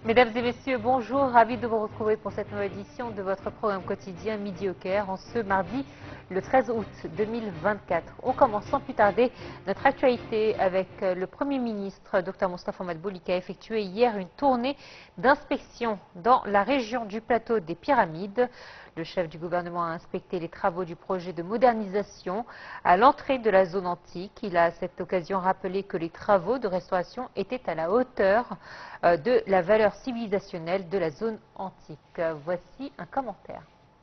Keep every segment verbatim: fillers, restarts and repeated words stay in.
Mesdames et messieurs, bonjour, ravi de vous retrouver pour cette nouvelle édition de votre programme quotidien Midi au Caire en ce mardi le treize août deux mille vingt-quatre. On commence sans plus tarder notre actualité avec le Premier ministre Dr Moustapha Madbouli qui a effectué hier une tournée d'inspection dans la région du plateau des Pyramides. Le chef du gouvernement a inspecté les travaux du projet de modernisation à l'entrée de la zone antique. Il a à cette occasion rappelé que les travaux de restauration étaient à la hauteur de la valeur civilisationnelle de la zone antique. Voici un commentaire.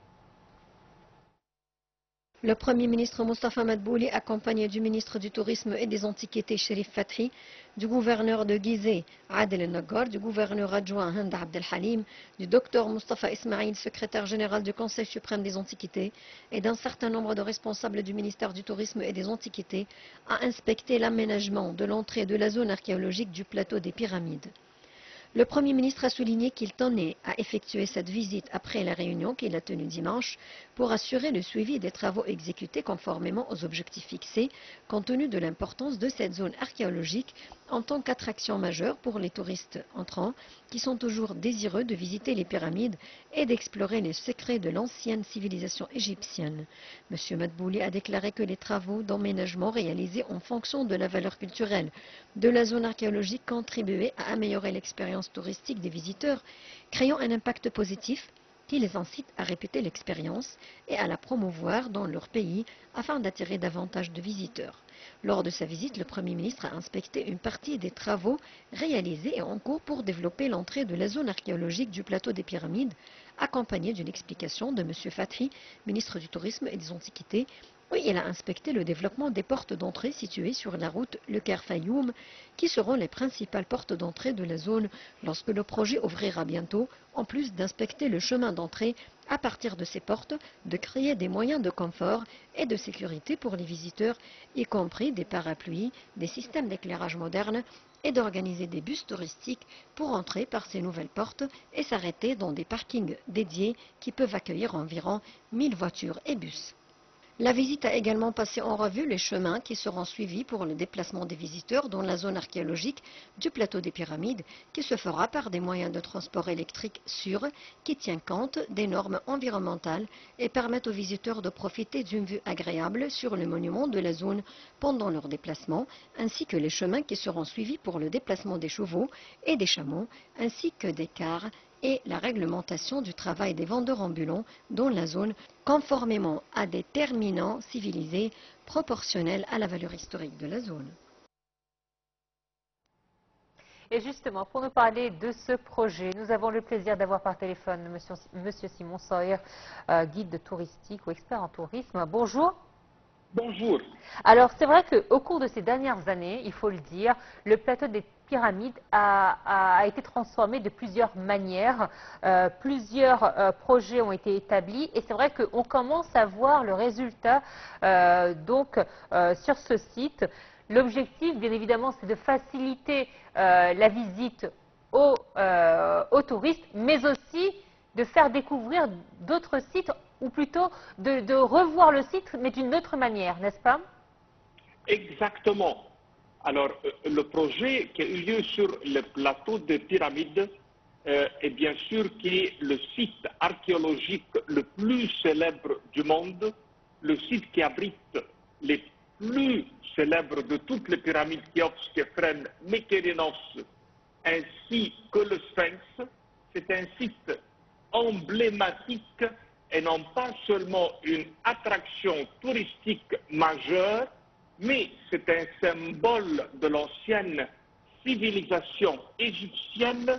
Le Premier ministre Moustapha Madbouli, accompagné du ministre du Tourisme et des Antiquités Cherif Fathi, du gouverneur de Gizeh Adel El-Naggar, du gouverneur adjoint Hind Abdel Halim, du docteur Moustapha Ismail, secrétaire général du Conseil suprême des Antiquités, et d'un certain nombre de responsables du ministère du Tourisme et des Antiquités, a inspecté l'aménagement de l'entrée de la zone archéologique du plateau des Pyramides. Le Premier ministre a souligné qu'il tenait à effectuer cette visite après la réunion qu'il a tenue dimanche pour assurer le suivi des travaux exécutés conformément aux objectifs fixés, compte tenu de l'importance de cette zone archéologique en tant qu'attraction majeure pour les touristes entrants qui sont toujours désireux de visiter les pyramides et d'explorer les secrets de l'ancienne civilisation égyptienne. M. Madbouli a déclaré que les travaux d'emménagement réalisés en fonction de la valeur culturelle de la zone archéologique contribuaient à améliorer l'expérience touristique des visiteurs, créant un impact positif qui les incite à répéter l'expérience et à la promouvoir dans leur pays afin d'attirer davantage de visiteurs. Lors de sa visite, le Premier ministre a inspecté une partie des travaux réalisés et en cours pour développer l'entrée de la zone archéologique du plateau des Pyramides, accompagnée d'une explication de M. Fathi, ministre du Tourisme et des Antiquités. Oui, il a inspecté le développement des portes d'entrée situées sur la route Le Caire-Fayoum, qui seront les principales portes d'entrée de la zone lorsque le projet ouvrira bientôt, en plus d'inspecter le chemin d'entrée à partir de ces portes, de créer des moyens de confort et de sécurité pour les visiteurs, y compris des parapluies, des systèmes d'éclairage modernes, et d'organiser des bus touristiques pour entrer par ces nouvelles portes et s'arrêter dans des parkings dédiés qui peuvent accueillir environ mille voitures et bus. La visite a également passé en revue les chemins qui seront suivis pour le déplacement des visiteurs dans la zone archéologique du plateau des Pyramides, qui se fera par des moyens de transport électrique sûrs, qui tient compte des normes environnementales et permettent aux visiteurs de profiter d'une vue agréable sur le monument de la zone pendant leur déplacement, ainsi que les chemins qui seront suivis pour le déplacement des chevaux et des chameaux, ainsi que des cars et la réglementation du travail des vendeurs ambulants dans la zone, conformément à des terminants civilisés proportionnels à la valeur historique de la zone. Et justement, pour nous parler de ce projet, nous avons le plaisir d'avoir par téléphone Monsieur, Monsieur Simon Sawyer, euh, guide touristique ou expert en tourisme. Bonjour. Bonjour. Alors, c'est vrai qu'au cours de ces dernières années, il faut le dire, le plateau des Pyramides a, a, a été transformé de plusieurs manières. Euh, plusieurs euh, projets ont été établis et c'est vrai qu'on commence à voir le résultat euh, donc, euh, sur ce site. L'objectif, bien évidemment, c'est de faciliter euh, la visite aux, euh, aux touristes, mais aussi de faire découvrir d'autres sites, ou plutôt de, de revoir le site, mais d'une autre manière, n'est-ce pas? Exactement. Alors, euh, le projet qui a eu lieu sur le plateau des Pyramides euh, est bien sûr qui est le site archéologique le plus célèbre du monde, le site qui abrite les plus célèbres de toutes les pyramides Khéops, Képhren, Mykérinos, ainsi que le Sphinx. C'est un site emblématique et non pas seulement une attraction touristique majeure, mais c'est un symbole de l'ancienne civilisation égyptienne.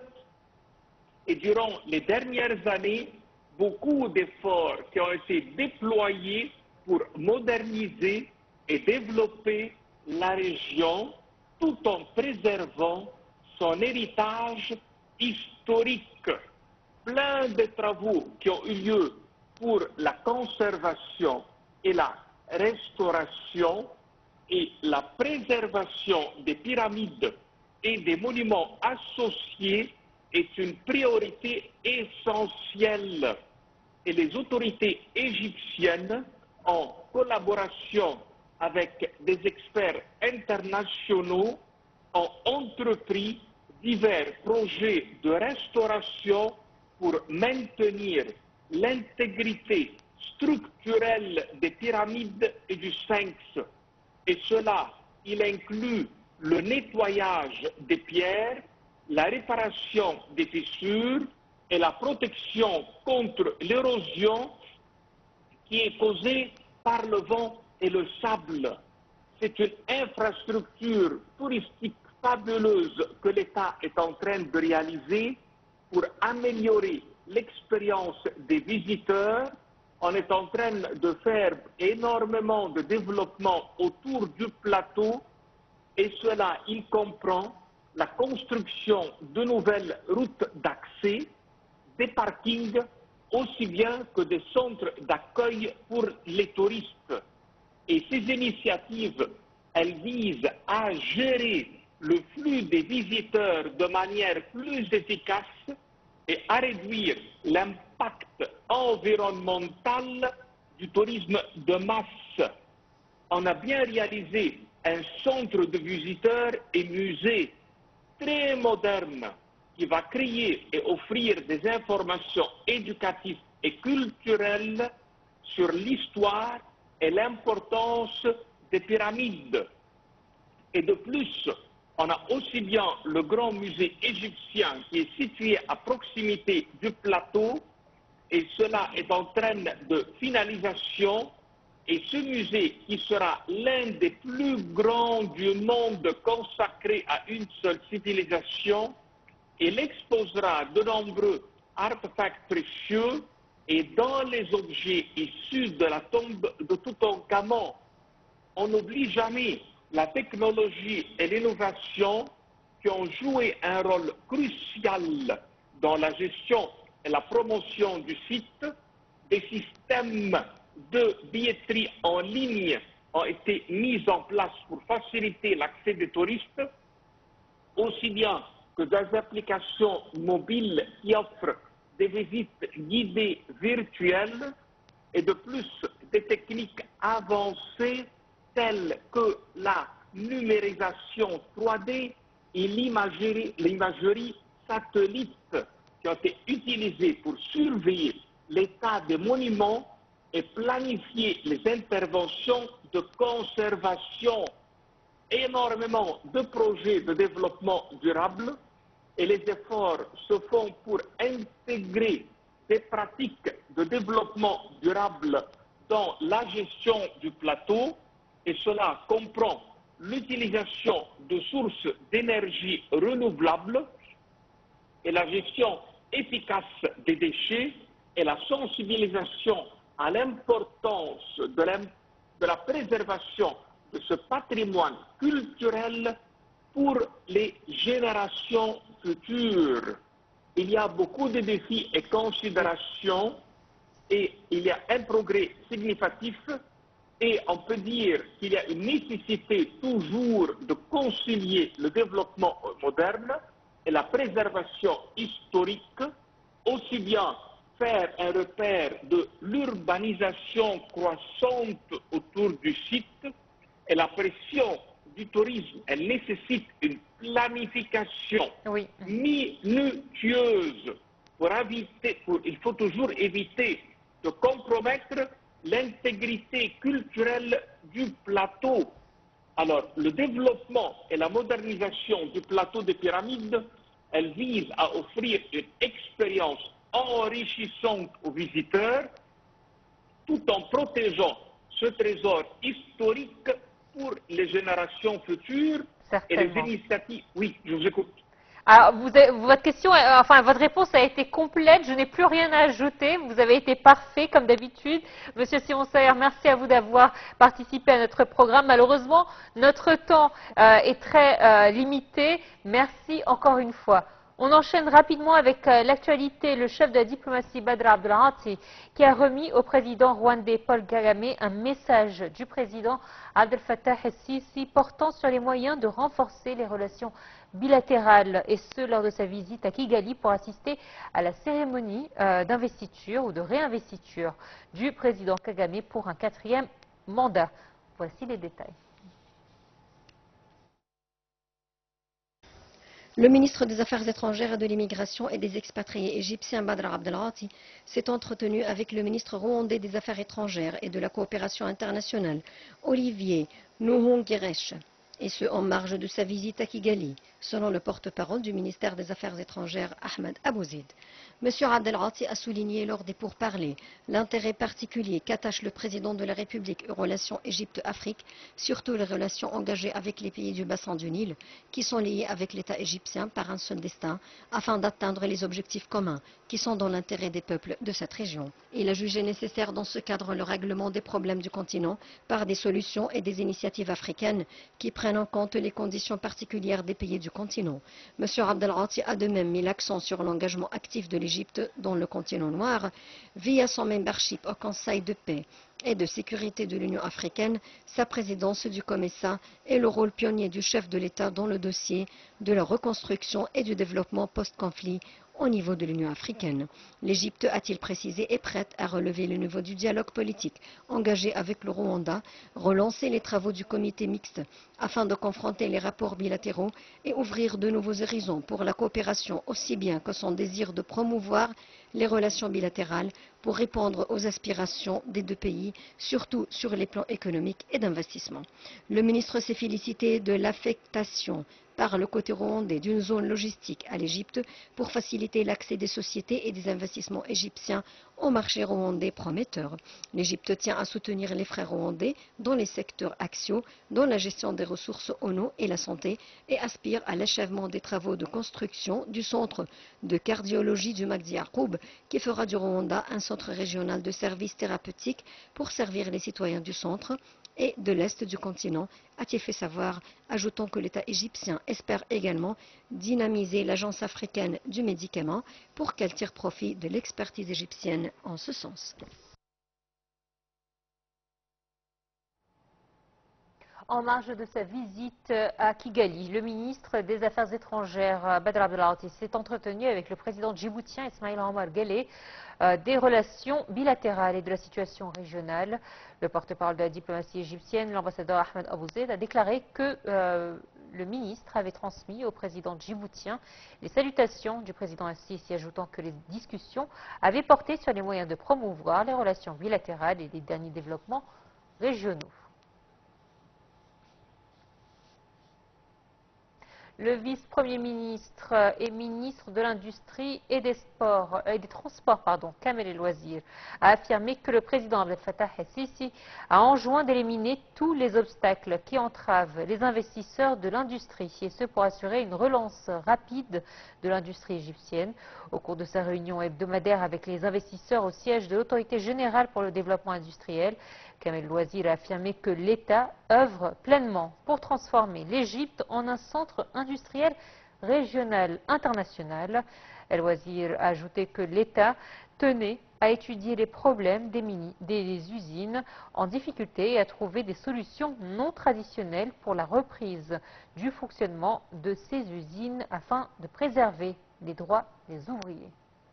Et durant les dernières années, beaucoup d'efforts qui ont été déployés pour moderniser et développer la région tout en préservant son héritage historique. Plein de travaux qui ont eu lieu pour la conservation et la restauration et la préservation des pyramides et des monuments associés est une priorité essentielle. Et les autorités égyptiennes, en collaboration avec des experts internationaux, ont entrepris divers projets de restauration pour maintenir l'intégrité structurelle des pyramides et du sphinx. Et cela, il inclut le nettoyage des pierres, la réparation des fissures et la protection contre l'érosion qui est causée par le vent et le sable. C'est une infrastructure touristique fabuleuse que l'État est en train de réaliser pour améliorer l'expérience des visiteurs. On est en train de faire énormément de développement autour du plateau et cela, il comprend la construction de nouvelles routes d'accès, des parkings, aussi bien que des centres d'accueil pour les touristes. Et ces initiatives, elles visent à gérer le flux des visiteurs de manière plus efficace et à réduire l'impact environnemental du tourisme de masse. On a bien réalisé un centre de visiteurs et musée très moderne qui va créer et offrir des informations éducatives et culturelles sur l'histoire et l'importance des pyramides. Et de plus, on a aussi bien le grand musée égyptien qui est situé à proximité du plateau, et cela est en train de finalisation. Et ce musée, qui sera l'un des plus grands du monde consacré à une seule civilisation, il exposera de nombreux artefacts précieux et dans les objets issus de la tombe de Toutankhamon. On n'oublie jamais la technologie et l'innovation qui ont joué un rôle crucial dans la gestion et la promotion du site. Des systèmes de billetterie en ligne ont été mis en place pour faciliter l'accès des touristes, aussi bien que des applications mobiles qui offrent des visites guidées virtuelles et de plus des techniques avancées telles que la numérisation trois D et l'imagerie satellite qui ont été utilisées pour surveiller l'état des monuments et planifier les interventions de conservation. Énormément de projets de développement durable et les efforts se font pour intégrer des pratiques de développement durable dans la gestion du plateau, et cela comprend l'utilisation de sources d'énergie renouvelables et la gestion efficace des déchets et la sensibilisation à l'importance de, de la préservation de ce patrimoine culturel pour les générations futures. Il y a beaucoup de défis et considérations et il y a un progrès significatif et on peut dire qu'il y a une nécessité toujours de concilier le développement moderne et la préservation historique, aussi bien faire un repère de l'urbanisation croissante autour du site et la pression du tourisme, elle nécessite une planification oui. minutieuse pour éviter, pour, il faut toujours éviter de compromettre l'intégrité culturelle du plateau. Alors, le développement et la modernisation du plateau des pyramides, elle vise à offrir une expérience enrichissante aux visiteurs, tout en protégeant ce trésor historique pour les générations futures. Certainement. Et les initiatives. Oui, je vous écoute. Alors, vous avez, votre question, enfin, votre réponse a été complète. Je n'ai plus rien à ajouter. Vous avez été parfait, comme d'habitude. Monsieur Simon Saher, merci à vous d'avoir participé à notre programme. Malheureusement, notre temps euh, est très euh, limité. Merci encore une fois. On enchaîne rapidement avec euh, l'actualité. Le chef de la diplomatie, Badr Abdelghati, qui a remis au président rwandais Paul Kagame un message du président Abdel Fattah el-Sisi portant sur les moyens de renforcer les relations bilatérales, et ce lors de sa visite à Kigali pour assister à la cérémonie euh, d'investiture ou de réinvestiture du président Kagame pour un quatrième mandat. Voici les détails. Le ministre des Affaires étrangères et de l'immigration et des expatriés égyptiens Badr Abdelghati s'est entretenu avec le ministre rwandais des Affaires étrangères et de la coopération internationale, Olivier Nduhungireche, et ce en marge de sa visite à Kigali, selon le porte-parole du ministère des Affaires étrangères Ahmed Abouzid. M. Abdelghati a souligné lors des pourparlers l'intérêt particulier qu'attache le président de la République aux relations Égypte-Afrique, surtout les relations engagées avec les pays du bassin du Nil, qui sont liés avec l'État égyptien par un seul destin, afin d'atteindre les objectifs communs qui sont dans l'intérêt des peuples de cette région. Il a jugé nécessaire dans ce cadre le règlement des problèmes du continent par des solutions et des initiatives africaines qui prennent en compte les conditions particulières des pays du continent. M. Abdelghati a de même mis l'accent sur l'engagement actif de l'Égypte dans le continent noir via son membership au Conseil de paix et de sécurité de l'Union africaine, sa présidence du COMESA et le rôle pionnier du chef de l'État dans le dossier de la reconstruction et du développement post-conflit au niveau de l'Union africaine. L'Égypte, a-t-il précisé, est prête à relever le niveau du dialogue politique engagé avec le Rwanda, relancer les travaux du comité mixte afin de confronter les rapports bilatéraux et ouvrir de nouveaux horizons pour la coopération aussi bien que son désir de promouvoir les relations bilatérales pour répondre aux aspirations des deux pays, surtout sur les plans économiques et d'investissement. Le ministre s'est félicité de l'affectation par le côté rwandais d'une zone logistique à l'Égypte pour faciliter l'accès des sociétés et des investissements égyptiens au marché rwandais prometteur. L'Égypte tient à soutenir les frères rwandais dans les secteurs axiaux, dans la gestion des ressources en eau et la santé, et aspire à l'achèvement des travaux de construction du centre de cardiologie du Magdi Yacoub, qui fera du Rwanda un centre régional de services thérapeutiques pour servir les citoyens du centre et de l'Est du continent, a-t-il fait savoir, ajoutant que l'État égyptien espère également dynamiser l'Agence africaine du médicament pour qu'elle tire profit de l'expertise égyptienne en ce sens. En marge de sa visite à Kigali, le ministre des Affaires étrangères Badr Abdelghati s'est entretenu avec le président djiboutien Ismaïl Omar Guelleh euh, des relations bilatérales et de la situation régionale. Le porte-parole de la diplomatie égyptienne, l'ambassadeur Ahmed Abouzid, a déclaré que euh, le ministre avait transmis au président djiboutien les salutations du président Assisi, ajoutant que les discussions avaient porté sur les moyens de promouvoir les relations bilatérales et les derniers développements régionaux. Le vice-premier ministre et ministre de l'Industrie et des Sports et des Transports, pardon, Kamel El Wazir, a affirmé que le président Abdel Fattah el-Sisi a enjoint d'éliminer tous les obstacles qui entravent les investisseurs de l'industrie, et ce pour assurer une relance rapide de l'industrie égyptienne. Au cours de sa réunion hebdomadaire avec les investisseurs au siège de l'Autorité générale pour le développement industriel, Kamel El Wazir a affirmé que l'État œuvre pleinement pour transformer l'Égypte en un centre industriel régional international. El Wazir a ajouté que l'État tenait à étudier les problèmes des, mini, des usines en difficulté et à trouver des solutions non traditionnelles pour la reprise du fonctionnement de ces usines afin de préserver les droits des ouvriers.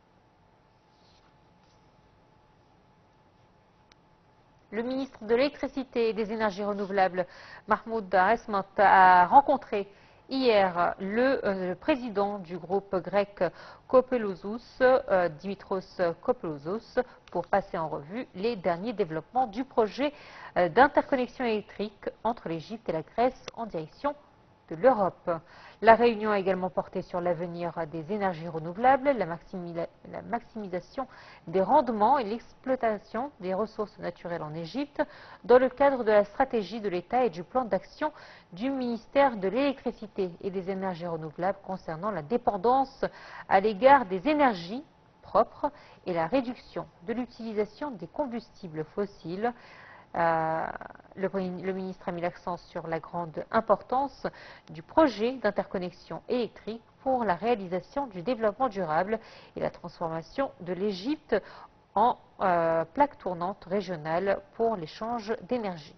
Le ministre de l'Électricité et des Énergies renouvelables, Mahmoud Esmat, a rencontré hier le, euh, le président du groupe grec Kopelouzous, euh, Dimitros Kopelouzous, pour passer en revue les derniers développements du projet euh, d'interconnexion électrique entre l'Égypte et la Grèce en direction de l'Europe. La réunion a également porté sur l'avenir des énergies renouvelables, la, maximi la maximisation des rendements et l'exploitation des ressources naturelles en Égypte dans le cadre de la stratégie de l'État et du plan d'action du ministère de l'Électricité et des Énergies renouvelables concernant la dépendance à l'égard des énergies propres et la réduction de l'utilisation des combustibles fossiles. Euh, le, le ministre a mis l'accent sur la grande importance du projet d'interconnexion électrique pour la réalisation du développement durable et la transformation de l'Égypte en euh, plaque tournante régionale pour l'échange d'énergie.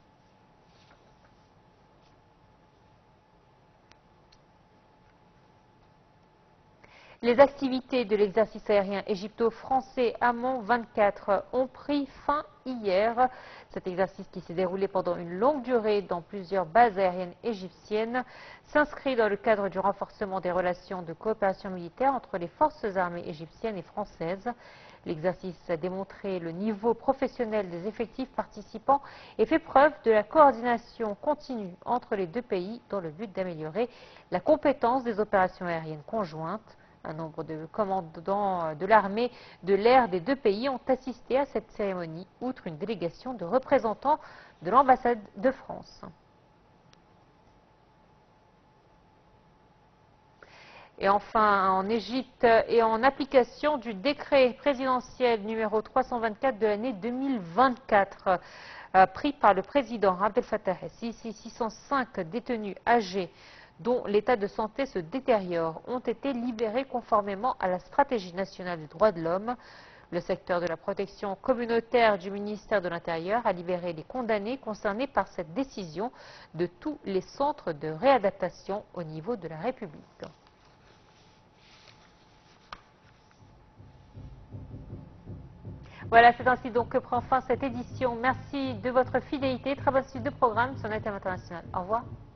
Les activités de l'exercice aérien égypto-français Amont vingt-quatre ont pris fin hier. Cet exercice qui s'est déroulé pendant une longue durée dans plusieurs bases aériennes égyptiennes s'inscrit dans le cadre du renforcement des relations de coopération militaire entre les forces armées égyptiennes et françaises. L'exercice a démontré le niveau professionnel des effectifs participants et fait preuve de la coordination continue entre les deux pays dans le but d'améliorer la compétence des opérations aériennes conjointes. Un nombre de commandants de l'armée de l'air des deux pays ont assisté à cette cérémonie, outre une délégation de représentants de l'ambassade de France. Et enfin, en Égypte et en application du décret présidentiel numéro trois cent vingt-quatre de l'année deux mille vingt-quatre, euh, pris par le président Abdel Fattah el-Sisi, six cent cinq détenus âgés dont l'état de santé se détériore ont été libérés conformément à la stratégie nationale des droits de l'homme. Le secteur de la protection communautaire du ministère de l'Intérieur a libéré les condamnés concernés par cette décision de tous les centres de réadaptation au niveau de la République. Voilà, c'est ainsi donc que prend fin cette édition. Merci de votre fidélité. Très bonne suite de programme sur Net International. Au revoir.